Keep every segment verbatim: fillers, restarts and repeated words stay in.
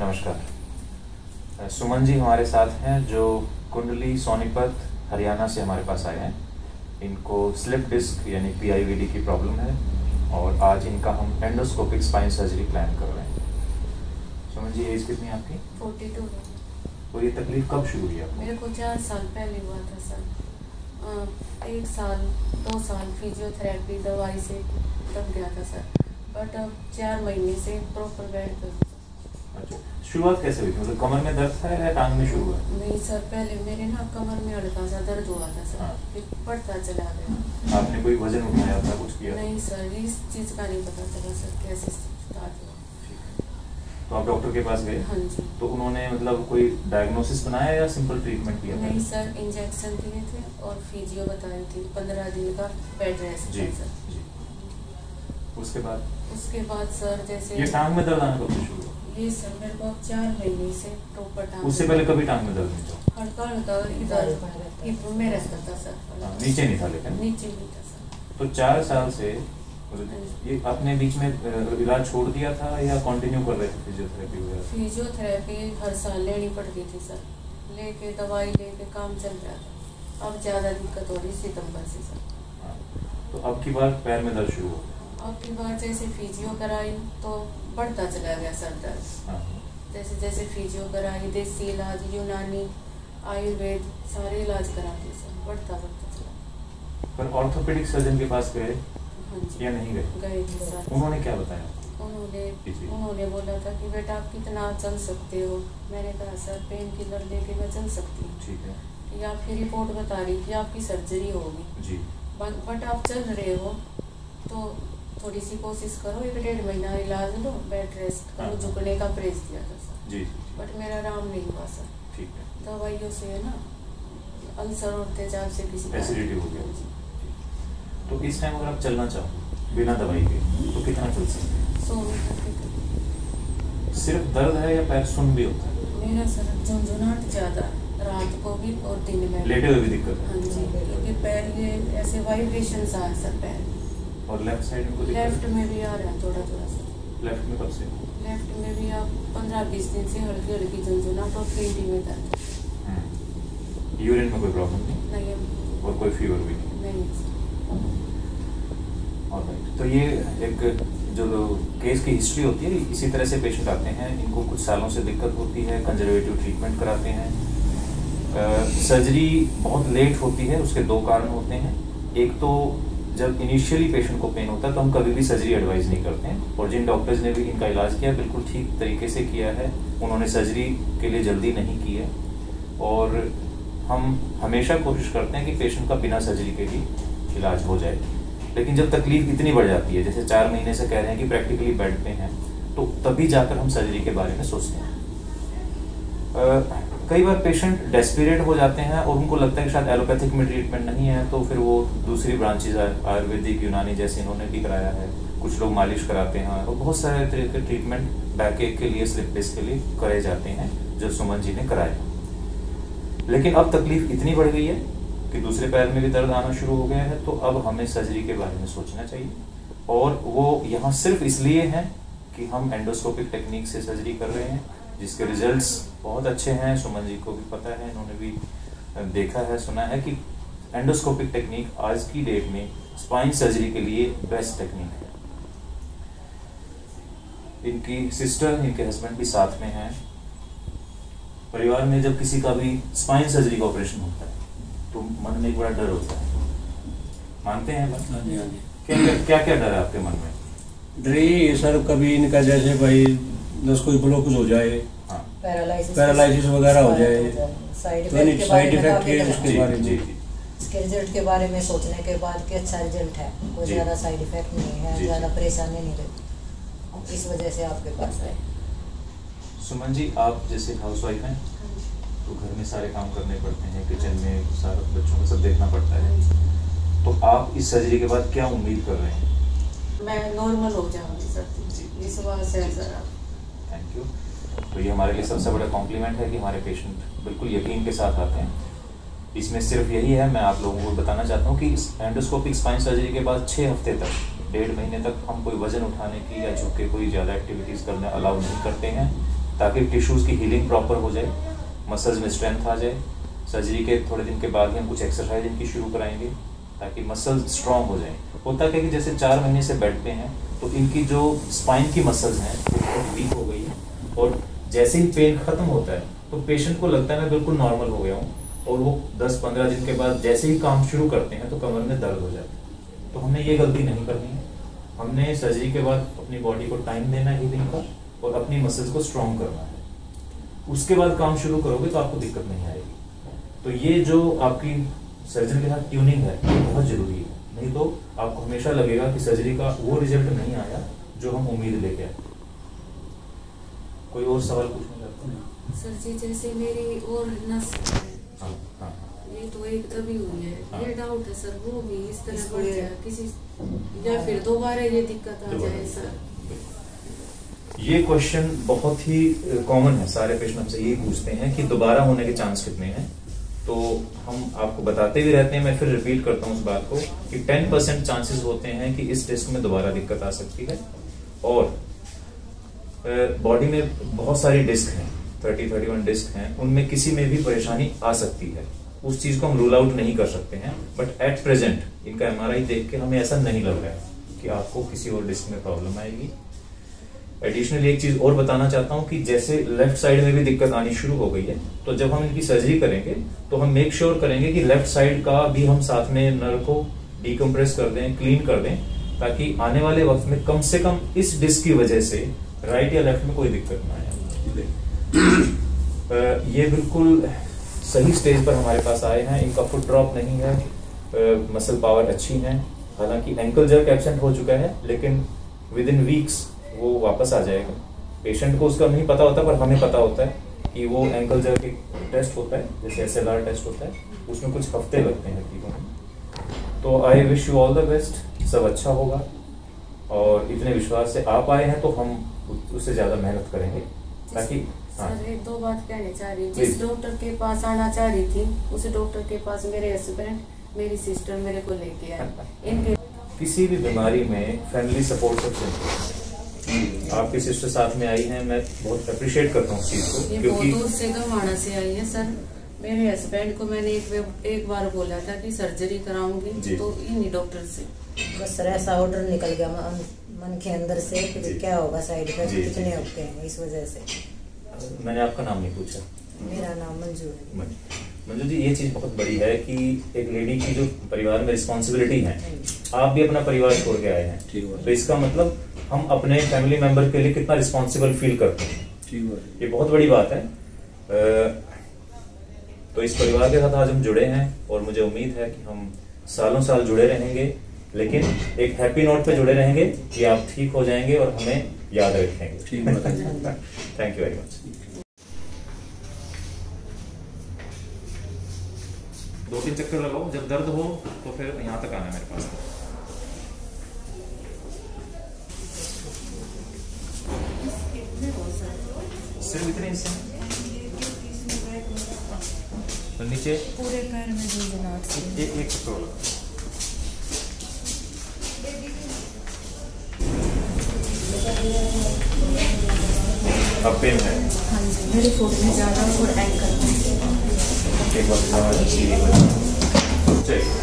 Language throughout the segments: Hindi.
नमस्कार। सुमन जी हमारे साथ हैं जो कुंडली सोनीपत हरियाणा से हमारे पास आए हैं। इनको स्लिप डिस्क यानी पी आई वी डी की प्रॉब्लम है और आज इनका हम एंडोस्कोपिक स्पाइन सर्जरी प्लान कर रहे हैं। सुमन जी एज कितनी है आपकी? Forty two. और ये तकलीफ कब शुरू हुई आपको? मेरे को चार साल पहले हुआ था सर। एक साल दो साल फिजियोथेरेपी दवाई से तब गया था सर, बट अब चार महीने से प्रॉपर बेड पर। अच्छा, शुरुआत कैसे हुई थी? मतलब कमर में दर्द था या टांग में शुरू हुआ? नहीं सर, पहले मेरे ना कमर में हल्का सा दर्द हुआ था सर। हाँ। फिर बढ़ता चला गया। आपने कोई वजन उठाया था, कुछ किया? नहीं सर, इस चीज़ का नहीं पता चला सर कैसे स्टार्ट हुआ। तो आप डॉक्टर के पास गए? हाँ जी। तो उन्होंने मतलब कोई डायग्नोसिस बनाया या सिंपल ट्रीटमेंट किया? नहीं सर, इंजेक्शन दिए थे और फिजियो बताई थी, पंद्रह दिन का बेड रेस्ट था सर। जी। उसके बाद उसके बाद सर जैसे ये टांग में दर्द आना कब से शुरू हुआ? ये सर मेरे को चार महीने से प्रॉपर टांग। उससे पहले कभी टांग में दर्द नहीं था? हल्का हल्का इधर हिप में रहता था सर। नीचे नहीं था? लेकिन नीचे नहीं था सर। तो चार साल से ये आपने बीच में इलाज छोड़ दिया था या कंटिन्यू कर रहे थे फिजियोथेरेपी वगैरह? फिजियोथेरेपी हर साल लेनी पड़ती थी सर, लेके दवाई लेके काम चल रहा था। अब ज़्यादा दिक्कत हो रही सितंबर से सर। तो अब की बार पैर में दर्द शुरू हो? अब की बार जैसे फिजियो कराई तो बढ़ता चला गया सर दर्द। जैसे जैसे फिजियो कराई, देसी इलाज, यूनानी, आयुर्वेद सारे इलाज कराते सर, बढ़ता बढ़ता चला। पर ऑर्थोपेडिक सर्जन के पास गए या नहीं गए? गए थे सर। उन्होंने क्या बताया? उन्होंने उन्होंने बोला था कि बेटा आप कितना चल सकते हो। मैंने कहा सर पेन किलर लेके मैं चल सकती हूँ। ठीक है। या फिर रिपोर्ट बता रही कि आपकी सर्जरी होगी जी, बट आप चल रहे हो तो थोड़ी सी कोशिश करो, एक डेढ़ महीना इलाज लो, बेड रेस्ट करो। झुकने का प्रेस दिया था सर। जी, बट मेरा आराम नहीं हुआ सर। ठीक है। दवाइयों से है ना, अल्सर और तेजाब से किसी एसिडिटी हो गया। तो इस टाइम अगर आप चलना चाहो बिना दवाई के तो कितना चल सकते हैं? सौ मीटर। सिर्फ दर्द है या पैर सुन भी होता है? मेरा सर झुंझुनाहट ज्यादा, रात को भी और दिन में। लेटे हुए भी दिक्कत है? हाँ जी, क्योंकि पैर ये ऐसे वाइब्रेशन आ है सर पैर। और लेफ्ट साइड में? लेफ्ट में भी आ रहा है थोड़ा थोड़ा सर। लेफ्ट में कब से? लेफ्ट में भी आप पंद्रह बीस दिन से हल्की हल्की झुंझुनाहट और पेटी में दर्द। यूरिन में कोई प्रॉब्लम नहीं? नहीं। और कोई फीवर भी नहीं? नहीं। ऑलराइट, तो ये एक जो केस की हिस्ट्री होती है, इसी तरह से पेशेंट आते हैं। इनको कुछ सालों से दिक्कत होती है, कंजर्वेटिव ट्रीटमेंट कराते हैं। सर्जरी बहुत लेट होती है, उसके दो कारण होते हैं। एक तो जब इनिशियली पेशेंट को पेन होता है तो हम कभी भी सर्जरी एडवाइस नहीं करते हैं, और जिन डॉक्टर्स ने भी इनका इलाज किया बिल्कुल ठीक तरीके से किया है, उन्होंने सर्जरी के लिए जल्दी नहीं की है। और हम हमेशा कोशिश करते हैं कि पेशेंट का बिना सर्जरी के भी इलाज हो जाए। लेकिन जब तकलीफ इतनी बढ़ जाती है, जैसे चार महीने से कह रहे हैं कि प्रैक्टिकली बेड पे हैं, तो तभी जाकर हम सर्जरी के बारे में सोचते हैं। आ, कई बार पेशेंट डेस्परेट हो जाते हैं और उनको लगता है कि शायद एलोपैथिक में ट्रीटमेंट नहीं है, तो फिर वो दूसरी ब्रांचेज आयुर्वेदिक, यूनानी जैसे इन्होंने भी कराया है। कुछ लोग मालिश कराते हैं और बहुत सारे तरह के ट्रीटमेंट बैक एक के लिए, स्लिप डिस्क के लिए कराए जाते हैं, जो सुमन जी ने कराए। लेकिन अब तकलीफ इतनी बढ़ गई है कि दूसरे पैर में भी दर्द आना शुरू हो गया है, तो अब हमें सर्जरी के बारे में सोचना चाहिए। और वो यहाँ सिर्फ इसलिए है कि हम एंडोस्कोपिक टेक्निक से सर्जरी कर रहे हैं, जिसके रिजल्ट्स बहुत अच्छे हैं। सुमन जी को भी पता है, इन्होंने भी देखा है, सुना है कि एंडोस्कोपिक टेक्निक आज की डेट में स्पाइन सर्जरी के लिए बेस्ट टेक्निक है। इनकी सिस्टर, इनके हस्बैंड भी साथ में हैं। परिवार में जब किसी का भी स्पाइन सर्जरी का ऑपरेशन होता है तो मन में एक बड़ा डर होता है, मानते हैं बस? क्या क्या क्या क्या डर है आपके मन में? डर ये सर, कभी इनका जैसे भाई दस कोई ब्लॉक हो जाए, पैरालिसिस वगैरह हो जाए, साइड तो इफेक्ट साइड इफेक्ट है उसके बारे में, इसके रिजल्ट के बारे में सोचने के बाद कि अच्छा रिजल्ट है, कोई ज़्यादा साइड इफेक्ट नहीं है, ज़्यादा परेशानी नहीं रहती, इस वजह से आपके पास आए। सुमन जी, आप जैसे हाउसवाइफ हैं तो घर में सारे काम करने पड़ते हैं, किचन में सारा बच्चों को सब देखना पड़ता है, तो आप इस सर्जरी के बाद क्या उम्मीद कर रहे हैं? मैं नॉर्मल हो जाऊंगी सर जी, इस बात से सर। Thank you. तो ये हमारे लिए सबसे बड़ा कॉम्प्लीमेंट है कि हमारे पेशेंट बिल्कुल यकीन के साथ आते हैं। इसमें सिर्फ यही है, मैं आप लोगों को बताना चाहता हूँ कि इस एंडोस्कोपिक स्पाइन सर्जरी के बाद छः हफ्ते तक, डेढ़ महीने तक हम कोई वजन उठाने की या झुक के कोई ज़्यादा एक्टिविटीज़ करना अलाउ नहीं करते हैं। ताकि टिश्यूज़ की हीलिंग प्रॉपर हो जाए, मसल्स में स्ट्रेंथ आ जाए। सर्जरी के थोड़े दिन के बाद ही हम कुछ एक्सरसाइज इनकी शुरू कराएंगे ताकि मसल्स स्ट्रॉन्ग हो जाएं। होता क्या कि जैसे चार महीने से बेड पे हैं तो इनकी जो स्पाइन की मसल्स हैं वो बहुत वीक हो गई है, और जैसे ही पेन ख़त्म होता है तो पेशेंट को लगता है मैं बिल्कुल नॉर्मल हो गया हूँ, और वो दस पंद्रह दिन के बाद जैसे ही काम शुरू करते हैं तो कमर में दर्द हो जाता है। तो हमने ये गलती नहीं करनी है। हमने सर्जरी के बाद अपनी बॉडी को टाइम देना है हीलिंग का, और अपनी मसल्स को स्ट्रॉन्ग करना है। उसके बाद काम शुरू करोगे तो आपको दिक्कत नहीं आएगी। तो ये जो आपकी सर्जन के साथ ट्यूनिंग है ये बहुत ज़रूरी है, नहीं तो आपको हमेशा लगेगा कि सर्जरी का वो रिजल्ट नहीं आया जो हम उम्मीद लेके आए। कोई और सवाल पूछना चाहते हैं? सर जी जैसे मेरी और नस हाँ हाँ ये तो एक दबी हुई है, हाँ। ये डाउट है सर वो भी इस तरह बढ़ जाए किसी, या फिर दोबारा ये दिक्कत आ जाए सर। ये क्वेश्चन बहुत ही कॉमन है, सारे पेशेंट हमसे यही पूछते हैं कि दोबारा होने के चांस कितने हैं। तो हम आपको बताते भी रहते हैं, मैं फिर रिपीट करता हूँ उस बात को कि टेन परसेंट चांसेस होते हैं कि इस डिस्क में दोबारा दिक्कत आ सकती है, और बॉडी में बहुत सारी डिस्क हैं, थर्टी थर्टी वन डिस्क हैं, उनमें किसी में भी परेशानी आ सकती है। उस चीज को हम रूल आउट नहीं कर सकते हैं, बट एट प्रेजेंट इनका एमआरआई देख के हमें ऐसा नहीं लग रहा है कि आपको किसी और डिस्क में प्रॉब्लम आएगी। एडिशनली एक चीज और बताना चाहता हूं कि जैसे लेफ्ट साइड में भी दिक्कत आनी शुरू हो गई है, तो जब हम इनकी सर्जरी करेंगे तो हम मेक श्योर करेंगे कि लेफ्ट साइड का भी हम साथ में नर्व को डीकम्प्रेस कर दें, क्लीन कर दें, ताकि आने वाले वक्त में कम से कम इस डिस्क की वजह से राइट या लेफ्ट में कोई दिक्कत ना आए। ये बिल्कुल सही स्टेज पर हमारे पास आए हैं, इनका फुट ड्रॉप नहीं है, मसल पावर अच्छी है। हालांकि एंकल जर्क एब्सेंट हो चुका है, लेकिन विद इन वीक्स वो वापस आ जाएगा। पेशेंट को उसका नहीं पता होता, पर हमें पता होता है कि वो एंकल जर्क एक टेस्ट होता है, जैसे एस एल आर टेस्ट होता है, उसमें कुछ हफ्ते लगते हैं हकीकों में। तो I wish you all the best, सब अच्छा होगा, और इतने विश्वास से आप आए हैं तो हम उससे ज्यादा मेहनत करेंगे ताकि। हाँ। सर एक दो बात कहनी चाह रही, जिस डॉक्टर के पास आना चाह रही थी उस डॉक्टर के पास मेरे हस्बैंड मेरी सिस्टर मेरे को लेके आए। इनके किसी भी बीमारी में फैमिली सपोर्ट सबसे इम्पोर्टेंट है। आपकी सिस्टर साथ में आई हैं, मैं बहुत अप्रिशिएट करता हूँ उस चीज को, ये क्योंकि बहुत दूर से गमाना से आई है सर। मेरे हस्बैंड को मैंने एक एक बार बोला था कि सर्जरी कराऊंगी, तो इन्हीं डॉक्टर से बस सर ऐसा ऑर्डर निकल गया मन, मन के अंदर से कि क्या होगा, साइड इफेक्ट कितने होते हैं, इस वजह से। मैंने आपका नाम नहीं पूछा। मेरा नाम मंजू है। मंजू जी, ये चीज बहुत बड़ी है कि एक लेडी की जो परिवार में रिस्पॉन्सिबिलिटी है, आप भी अपना परिवार छोड़ के आए हैं, तो इसका मतलब हम अपने फैमिली मेंबर के लिए कितना रिस्पॉन्सिबल फील करते हैं, ये बहुत बड़ी बात है। तो इस परिवार के साथ आज हम जुड़े हैं, और मुझे उम्मीद है कि हम सालों साल जुड़े रहेंगे, लेकिन एक हैप्पी नोट पे जुड़े रहेंगे कि आप ठीक हो जाएंगे और हमें याद रखेंगे। Thank you very much. दो तीन चक्कर लगाओ, जब दर्द हो तो फिर यहाँ तक आना मेरे पास। सिर्फ इतने हिस्से में, तो नीचे पूरे पैर में एक एक चक्कर लगाओ। अब पेन है? हाँ जी, मेरे फोट में ज्यादा और एंकल में। एक बार सीधी हो जाए।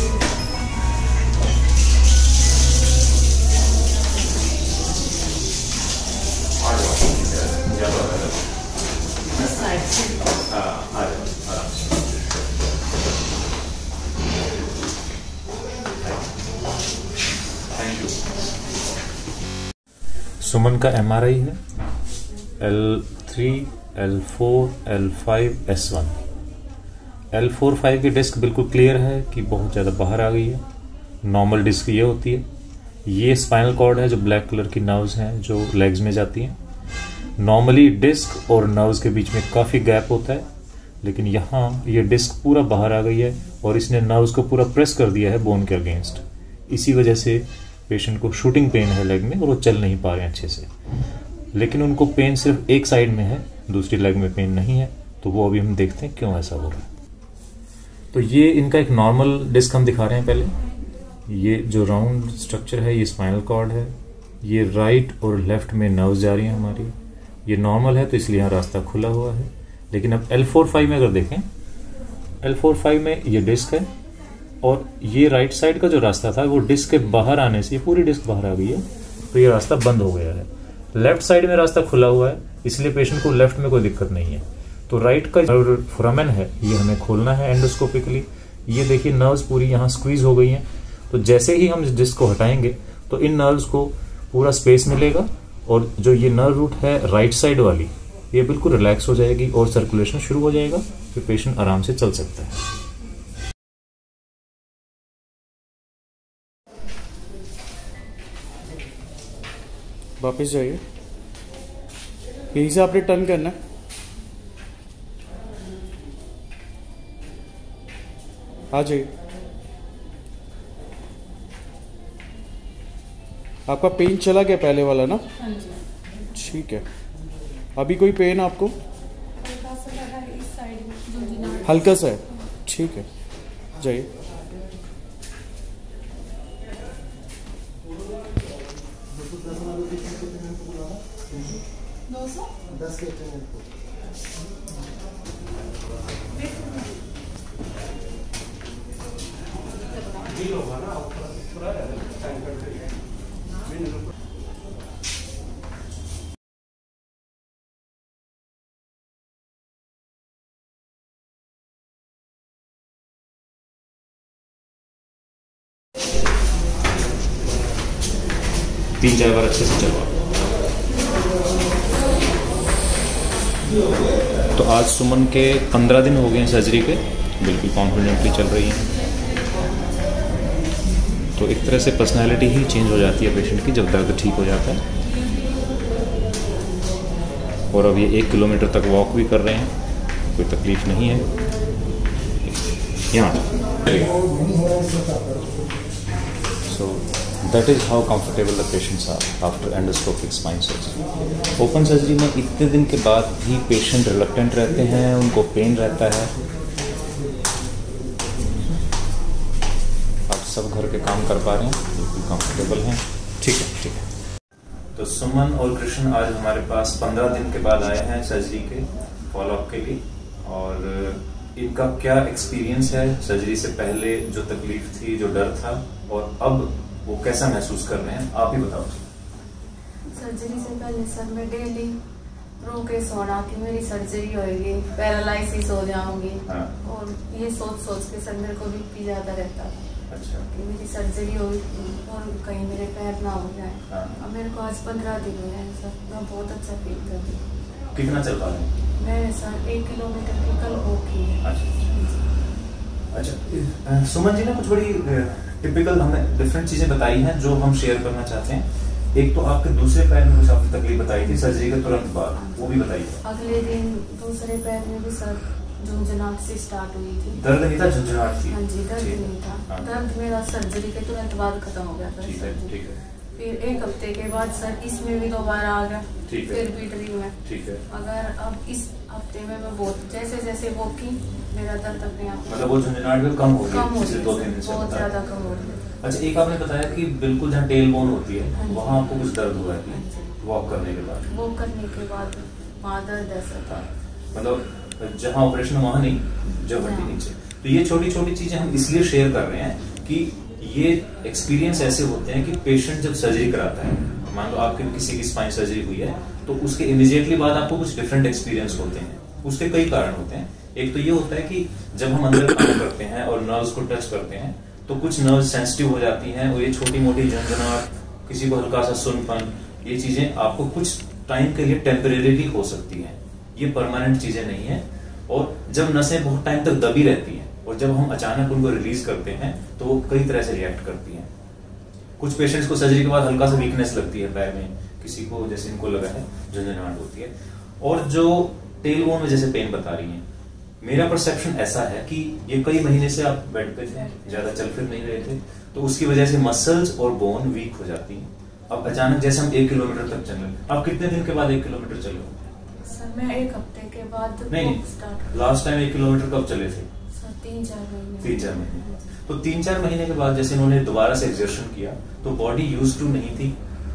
सुमन का एमआरआई है L three, L four, L five, S one. L four five की डिस्क बिल्कुल क्लियर है कि बहुत ज़्यादा बाहर आ गई है। नॉर्मल डिस्क ये होती है। ये स्पाइनल कॉर्ड है, जो ब्लैक कलर की नर्व्स हैं जो लेग्स में जाती हैं। नॉर्मली डिस्क और नर्व्स के बीच में काफ़ी गैप होता है, लेकिन यहाँ ये डिस्क पूरा बाहर आ गई है और इसने नर्व्स को पूरा प्रेस कर दिया है बोन के अगेंस्ट। इसी वजह से पेशेंट को शूटिंग पेन है लेग में और वो चल नहीं पा रहे हैं अच्छे से। लेकिन उनको पेन सिर्फ एक साइड में है, दूसरी लेग में पेन नहीं है, तो वो अभी हम देखते हैं क्यों ऐसा हो रहा है। तो ये इनका एक नॉर्मल डिस्क हम दिखा रहे हैं पहले। ये जो राउंड स्ट्रक्चर है ये स्पाइनल कॉर्ड है। ये राइट और लेफ्ट में नर्व्स जा रही हैं हमारी। ये नॉर्मल है तो इसलिए यहाँ रास्ता खुला हुआ है। लेकिन अब एल फोर फाइव में अगर देखें, एल फोर फाइव में ये डिस्क है और ये राइट साइड का जो रास्ता था वो डिस्क के बाहर आने से, ये पूरी डिस्क बाहर आ गई है, तो ये रास्ता बंद हो गया है। लेफ्ट साइड में रास्ता खुला हुआ है, इसलिए पेशेंट को लेफ्ट में कोई दिक्कत नहीं है। तो राइट का जो फोरामेन है ये हमें खोलना है एंडोस्कोपिकली। ये देखिए नर्व्स पूरी यहाँ स्क्वीज हो गई हैं, तो जैसे ही हम इस डिस्क को हटाएंगे तो इन नर्व्स को पूरा स्पेस मिलेगा और जो ये नर्व रूट है राइट साइड वाली, ये बिल्कुल रिलैक्स हो जाएगी और सर्कुलेशन शुरू हो जाएगा, फिर पेशेंट आराम से चल सकता है। वापस जाइए, यहीं से आपने टर्न करना है। आ जाइए। आपका पेन चला गया पहले वाला ना? हाँ जी। ठीक है, अभी कोई पेन आपको? हल्का सा लगा है इस साइड में, झुंझुनाहट। हल्का सा है, ठीक है, जाइए। दो सौ दस के तीन चार बार अच्छे से चलवा। तो आज सुमन के पंद्रह दिन हो गए हैं सर्जरी के, बिल्कुल कॉन्फिडेंटली चल रही हैं। तो एक तरह से पर्सनालिटी ही चेंज हो जाती है पेशेंट की जब दर्द ठीक हो जाता है। और अब ये एक किलोमीटर तक वॉक भी कर रहे हैं, कोई तकलीफ नहीं है। यहाँ so that is how comfortable the patients are after endoscopic spine surgery. Open surgery में इतने दिन के बाद भी पेशेंट रिलक्टेंट रहते हैं, उनको पेन रहता है। आप सब घर के काम कर पा रहे हैं, बिल्कुल कंफर्टेबल हैं। ठीक है, ठीक है। तो सुमन और कृष्ण आज हमारे पास पंद्रह दिन के बाद आए हैं सर्जरी के फॉलोअप के लिए। और इनका क्या एक्सपीरियंस है सर्जरी से पहले, जो तकलीफ थी, जो डर था, और अब वो कैसा महसूस कर रहे हैं, आप ही बताओ। सर्जरी से पहले सर मैं डेली रो के सोना कि मेरी सर्जरी होगी, पैरालाइसिस हो जाऊंगी। हाँ। और ये सोच सोच के सर मेरे को बीपी ज्यादा रहता था। अच्छा। कि मेरी सर्जरी होगी और कहीं मेरे पैर ना हो जाए। हाँ। अब मेरे को आज पंद्रह दिन हुए हैं सर, मैं बहुत अच्छा फील कर रही हूँ। कितना चल पा रहे हैं? मैं सर एक किलोमीटर की कल वॉक की है। अच्छा, अच्छा। सुमन जी ने कुछ बड़ी टिपिकल हमें डिफरेंट चीजें बताई हैं जो हम शेयर करना चाहते हैं। एक तो आपके दूसरे पैर में कुछ आपकी तकलीफ बताई थी सर्जरी के तुरंत बाद, वो भी बताइए। अगले दिन दूसरे पैर में भी सर झुंझुनाहट से स्टार्ट हुई थी। दर्द नहीं था, झुंझुनाहट थी? हाँ जी, दर्द नहीं था। हाँ। दर्द मेरा सर्जरी के तुरंत बाद खत्म हो गया था। ठीक है, ठीक है। फिर एक हफ्ते के बाद सर इसमें भी दोबारा आ गया, फिर भी ड्रीम में। ठीक है। अगर अब इस हफ्ते में मैं बहुत जैसे जैसे वो की मेरा दर्द अपने आप मतलब वो झुंझुनाहट भी कम हो गई, कम हो गई, दो तीन दिन से बहुत ज्यादा कम हो गई। अच्छा, एक आपने बताया कि बिल्कुल जहाँ टेल बोन होती है वहाँ आपको कुछ दर्द हुआ है वॉक करने के बाद? वॉक करने के बाद वहाँ दर्द ऐसा था, मतलब जहाँ ऑपरेशन वहाँ नहीं, जब हड्डी नीचे। तो ये छोटी छोटी चीजें हम इसलिए शेयर कर रहे हैं कि ये एक्सपीरियंस ऐसे होते हैं कि पेशेंट जब सर्जरी कराता है, मान लो आपके किसी की स्पाइन सर्जरी हुई है, तो उसके इमीडिएटली बाद आपको कुछ डिफरेंट एक्सपीरियंस होते हैं। उसके कई कारण होते हैं। एक तो ये होता है कि जब हम अंदर काम करते हैं और नर्व्स को टच करते हैं तो कुछ नर्व्स सेंसिटिव हो जाती हैं और ये छोटी मोटी झंझनाहट, किसी को हल्का सा सुनपन, ये चीजें आपको कुछ टाइम के लिए टेम्परेरी हो सकती हैं। ये परमानेंट चीजें नहीं है। और जब नसें बहुत टाइम तक दबी रहती हैं और जब हम अचानक उनको रिलीज करते हैं तो वो कई तरह से रिएक्ट करती हैं। कुछ पेशेंट्स को सर्जरी के बाद हल्का सा वीकनेस लगती है पैर में, किसी को जैसे इनको लगा है झंझनाहट होती है। और जो टेल बोन में जैसे पेन बता रही है, मेरा परसेप्शन ऐसा है कि ये कई महीने से आप बेड पे थे, ज्यादा चल फिर नहीं रहे थे, तो उसकी वजह से मसल्स और बोन वीक हो जाती हैं। अब अचानक जैसे हम एक किलोमीटर तक चल रहे हैं, आप कितने दिन के बाद एक किलोमीटर चल रहे हो? सर मैं एक हफ्ते के बाद नहीं, स्टार्ट। लास्ट टाइम एक किलोमीटर कब चले थे? सर तीन चार महीने। तीन चार महीने। तो तीन चार महीने के बाद जैसे इन्होंने दोबारा से एक्सर्शन किया तो बॉडी यूज टू नहीं थी,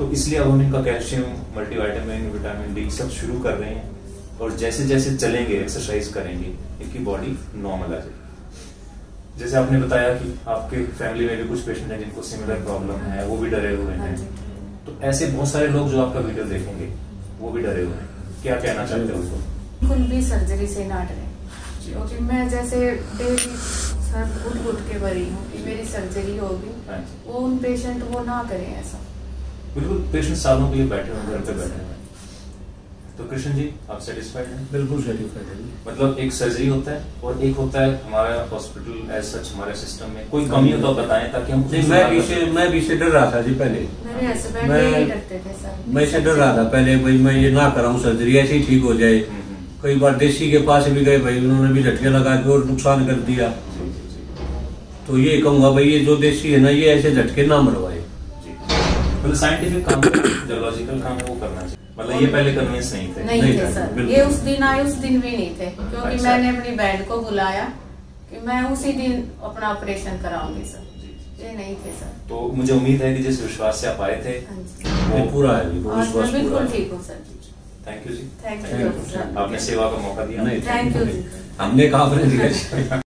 तो इसलिए अब हम इनका कैल्शियम, मल्टीविटामिन, विटामिन डी सब शुरू कर रहे हैं, और जैसे जैसे चलेंगे, एक्सरसाइज करेंगे, इनकी बॉडी नॉर्मल आ जाएगी। जैसे आपने बताया कि आपके फैमिली में भी कुछ पेशेंट हैं जिनको सिमिलर प्रॉब्लम है, वो भी डरे हुए हैं, तो ऐसे बहुत सारे लोग जो आपका वीडियो देखेंगे वो भी डरे हुए हैं, क्या कहना चाहते हो उनको? खुद भी सर्जरी से ना डरे, क्योंकि मैं जैसे डेली सर उठ उठ के मरी हूँ कि मेरी सर्जरी होगी, वो उन पेशेंट वो ना करें ऐसा। बिल्कुल, पेशेंट सालों के लिए बैठे हुए, घर पे बैठे हुए। तो कृष्ण जी, आप सेटिस्फाइड हैं? बिल्कुल सेटिस्फाइड है। मतलब एक सर्जरी होता है और एक होता है हमारा हॉस्पिटल एज सच, हमारे सिस्टम में कोई कमी हो तो बताएं ताकि हम। नहीं, मैं भी से मैं भी से डर रहा था जी पहले। मेरे हस्बैंड भी डरते थे सर। मैं से डर रहा था पहले, भाई मैं ये ना कराऊं सर्जरी, ऐसे ही ठीक हो जाए। कई बार देसी के पास भी गए भाई, उन्होंने भी झटके लगा के और नुकसान कर दिया। तो ये कहूंगा भाई ये जो देसी है ना, ये ऐसे झटके ना मरवाए। मतलब साइंटिफिक काम, जो लॉजिकल काम है वो करना चाहिए। मतलब ये पहले कन्विंस नहीं थे? नहीं, नहीं थे सर, ये उस दिन आए उस दिन भी नहीं थे, क्योंकि अच्छा। मैंने अपनी बहन को बुलाया कि मैं उसी दिन अपना ऑपरेशन कराऊंगी सर, ये नहीं थे सर। तो मुझे उम्मीद है कि जिस विश्वास से आप आए थे वो पूरा है, विश्वास बिल्कुल ठीक हूँ सर। थैंक यू जी, थैंक यू, आपने सेवा का मौका दिया। थैंक यू जी। हमने कहा